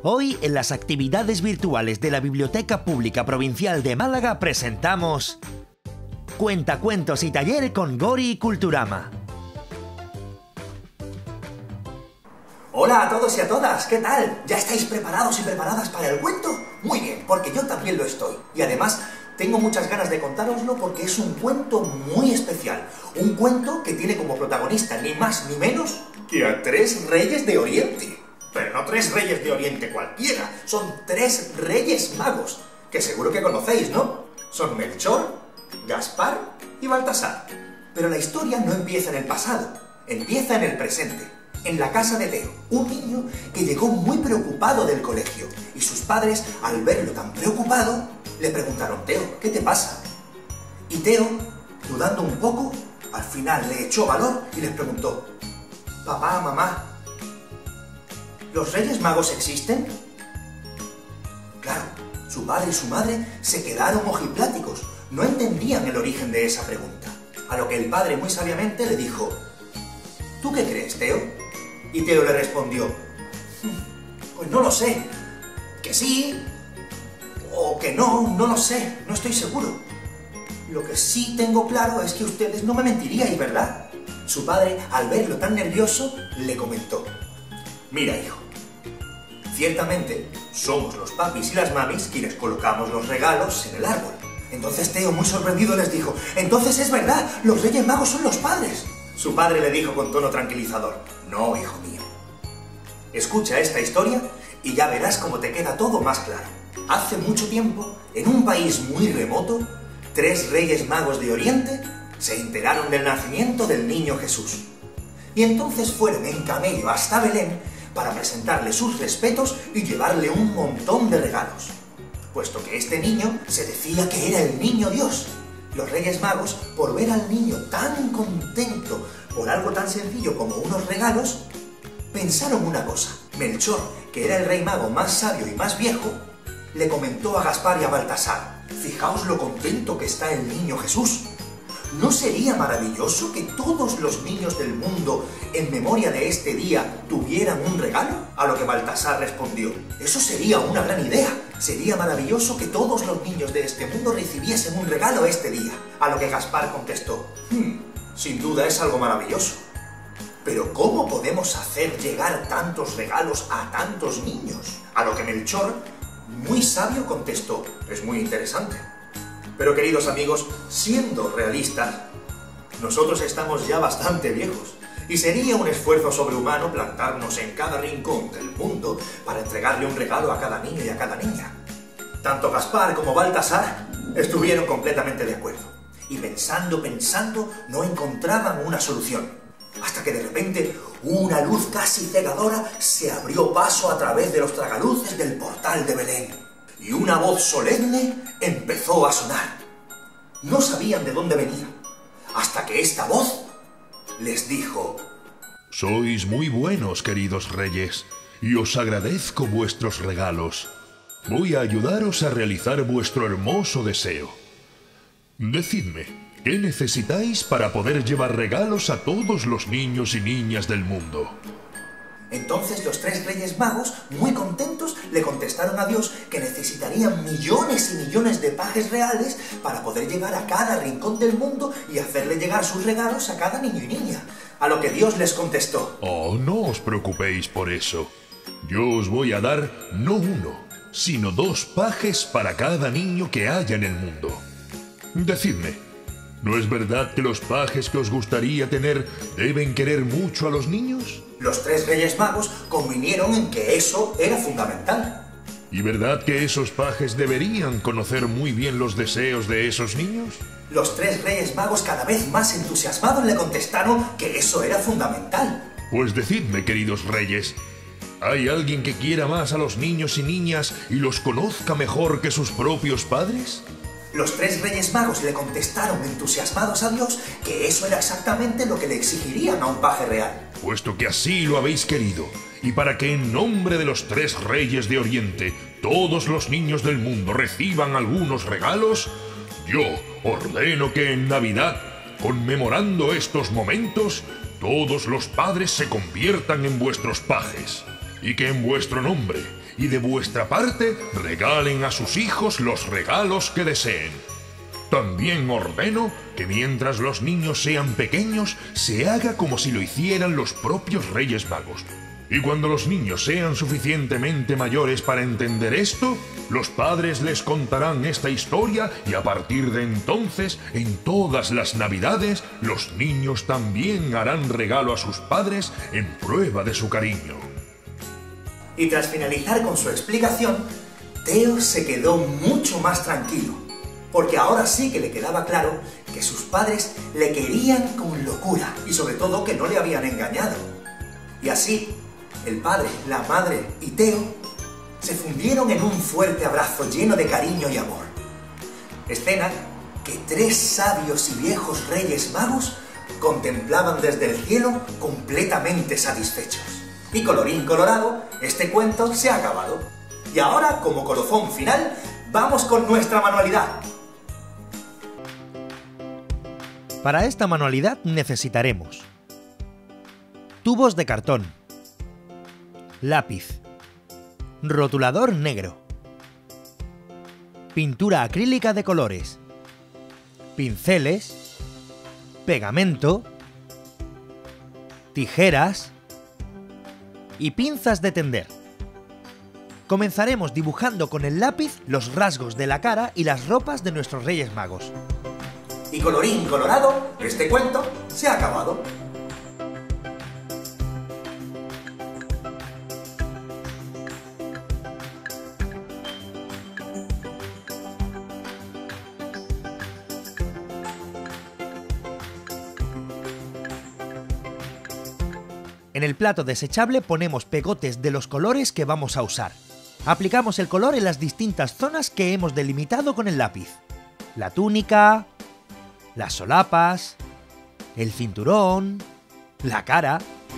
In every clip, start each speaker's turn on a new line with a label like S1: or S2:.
S1: Hoy, en las actividades virtuales de la Biblioteca Pública Provincial de Málaga, presentamos Cuentacuentos y taller con Gori y Culturama.
S2: Hola a todos y a todas, ¿qué tal? ¿Ya estáis preparados y preparadas para el cuento? Muy bien, porque yo también lo estoy. Y además, tengo muchas ganas de contároslo porque es un cuento muy especial. Un cuento que tiene como protagonista ni más ni menos que a 3 reyes de Oriente. Pero no 3 reyes de Oriente cualquiera, son 3 reyes magos, que seguro que conocéis, ¿no? Son Melchor, Gaspar y Baltasar. Pero la historia no empieza en el pasado, empieza en el presente, en la casa de Teo, un niño que llegó muy preocupado del colegio, y sus padres, al verlo tan preocupado, le preguntaron: Teo, ¿qué te pasa? Y Teo, dudando un poco, al final le echó valor y les preguntó: papá, mamá, ¿los Reyes Magos existen? Claro, su padre y su madre se quedaron ojipláticos, no entendían el origen de esa pregunta. A lo que el padre muy sabiamente le dijo: ¿tú qué crees, Teo? Y Teo le respondió: pues no lo sé, que sí o que no, no lo sé, no estoy seguro. Lo que sí tengo claro es que ustedes no me mentiríais, ¿verdad? Su padre, al verlo tan nervioso, le comentó: mira, hijo, ciertamente somos los papis y las mamis quienes colocamos los regalos en el árbol. Entonces Teo, muy sorprendido, les dijo: entonces es verdad, los Reyes Magos son los padres. Su padre le dijo con tono tranquilizador: no, hijo mío. Escucha esta historia y ya verás cómo te queda todo más claro. Hace mucho tiempo, en un país muy remoto, 3 Reyes Magos de Oriente se enteraron del nacimiento del niño Jesús. Y entonces fueron en camello hasta Belén para presentarle sus respetos y llevarle un montón de regalos, puesto que este niño se decía que era el niño Dios. Los Reyes Magos, por ver al niño tan contento por algo tan sencillo como unos regalos, pensaron una cosa. Melchor, que era el rey mago más sabio y más viejo, le comentó a Gaspar y a Baltasar: fijaos lo contento que está el niño Jesús. ¿No sería maravilloso que todos los niños del mundo, en memoria de este día, tuvieran un regalo? A lo que Baltasar respondió: eso sería una gran idea. Sería maravilloso que todos los niños de este mundo recibiesen un regalo este día. A lo que Gaspar contestó: sin duda es algo maravilloso. Pero ¿cómo podemos hacer llegar tantos regalos a tantos niños? A lo que Melchor, muy sabio, contestó: es muy interesante. Pero, queridos amigos, siendo realistas, nosotros estamos ya bastante viejos y sería un esfuerzo sobrehumano plantarnos en cada rincón del mundo para entregarle un regalo a cada niño y a cada niña. Tanto Gaspar como Baltasar estuvieron completamente de acuerdo y pensando, no encontraban una solución, hasta que de repente una luz casi cegadora se abrió paso a través de los tragaluces del portal de Belén. Y una voz solemne empezó a sonar. No sabían de dónde venía, hasta que esta voz les dijo:
S3: sois muy buenos, queridos reyes, y os agradezco vuestros regalos. Voy a ayudaros a realizar vuestro hermoso deseo. Decidme, ¿qué necesitáis para poder llevar regalos a todos los niños y niñas del mundo?
S2: Entonces los 3 Reyes Magos, muy contentos, le contestaron a Dios que necesitarían millones y millones de pajes reales para poder llegar a cada rincón del mundo y hacerle llegar sus regalos a cada niño y niña. A lo que Dios les contestó:
S3: oh, no os preocupéis por eso. Yo os voy a dar no 1, sino 2 pajes para cada niño que haya en el mundo. Decidme, ¿no es verdad que los pajes que os gustaría tener deben querer mucho a los niños?
S2: Los 3 Reyes Magos convinieron en que eso era fundamental.
S3: ¿Y verdad que esos pajes deberían conocer muy bien los deseos de esos niños?
S2: Los 3 Reyes Magos, cada vez más entusiasmados, le contestaron que eso era fundamental.
S3: Pues decidme, queridos reyes, ¿hay alguien que quiera más a los niños y niñas y los conozca mejor que sus propios padres?
S2: Los 3 Reyes Magos le contestaron entusiasmados a Dios que eso era exactamente lo que le exigirían a un paje real.
S3: Puesto que así lo habéis querido, y para que en nombre de los 3 Reyes de Oriente todos los niños del mundo reciban algunos regalos, yo ordeno que en Navidad, conmemorando estos momentos, todos los padres se conviertan en vuestros pajes. y que en vuestro nombre y de vuestra parte regalen a sus hijos los regalos que deseen. También ordeno que mientras los niños sean pequeños, se haga como si lo hicieran los propios Reyes Magos. Y cuando los niños sean suficientemente mayores para entender esto, los padres les contarán esta historia y a partir de entonces, en todas las Navidades, los niños también harán regalo a sus padres en prueba de su cariño.
S2: Y tras finalizar con su explicación, Teo se quedó mucho más tranquilo, porque ahora sí que le quedaba claro que sus padres le querían con locura y sobre todo que no le habían engañado. Y así, el padre, la madre y Teo se fundieron en un fuerte abrazo lleno de cariño y amor. Escena que 3 sabios y viejos Reyes Magos contemplaban desde el cielo completamente satisfechos. Y colorín colorado, este cuento se ha acabado. Y ahora, como colofón final, vamos con nuestra manualidad.
S1: Para esta manualidad necesitaremos tubos de cartón, lápiz, rotulador negro, pintura acrílica de colores, pinceles, pegamento, tijeras y pinzas de tender. Comenzaremos dibujando con el lápiz los rasgos de la cara y las ropas de nuestros Reyes Magos.
S2: Y colorín colorado, este cuento se ha acabado.
S1: En el plato desechable ponemos pegotes de los colores que vamos a usar. Aplicamos el color en las distintas zonas que hemos delimitado con el lápiz. La túnica, las solapas, el cinturón, la cara.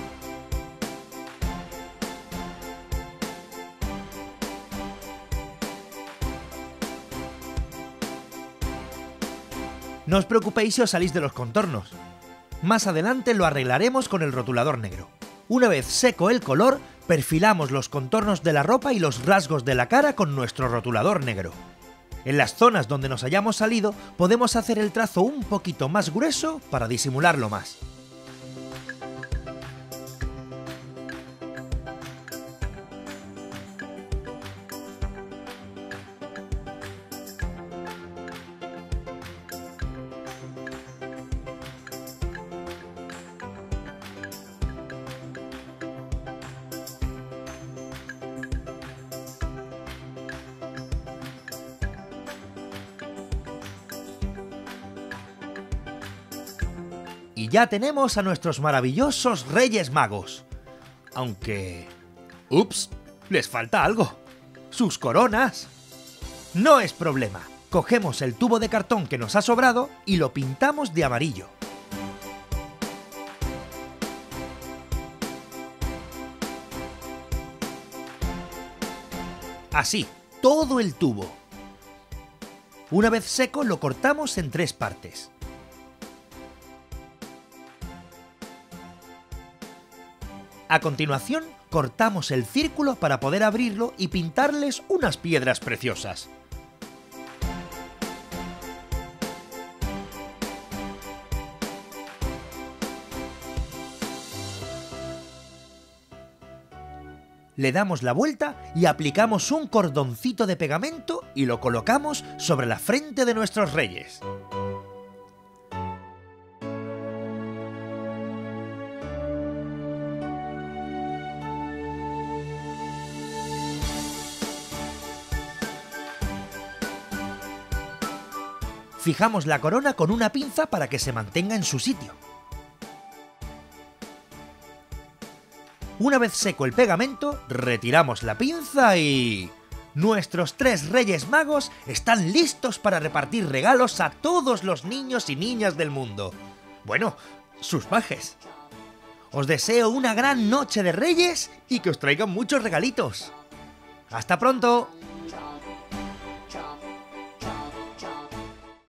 S1: No os preocupéis si os salís de los contornos. Más adelante lo arreglaremos con el rotulador negro. Una vez seco el color, perfilamos los contornos de la ropa y los rasgos de la cara con nuestro rotulador negro. En las zonas donde nos hayamos salido, podemos hacer el trazo un poquito más grueso para disimularlo más. Y ya tenemos a nuestros maravillosos Reyes Magos. Aunque... ¡ups! Les falta algo. ¡Sus coronas! No es problema. Cogemos el tubo de cartón que nos ha sobrado y lo pintamos de amarillo. Así, todo el tubo. Una vez seco lo cortamos en 3 partes. A continuación, cortamos el círculo para poder abrirlo y pintarles unas piedras preciosas. Le damos la vuelta y aplicamos un cordoncito de pegamento y lo colocamos sobre la frente de nuestros reyes. Fijamos la corona con una pinza para que se mantenga en su sitio. Una vez seco el pegamento, retiramos la pinza y... nuestros 3 Reyes Magos están listos para repartir regalos a todos los niños y niñas del mundo. Bueno, sus pajes. Os deseo una gran noche de Reyes y que os traigan muchos regalitos. ¡Hasta pronto!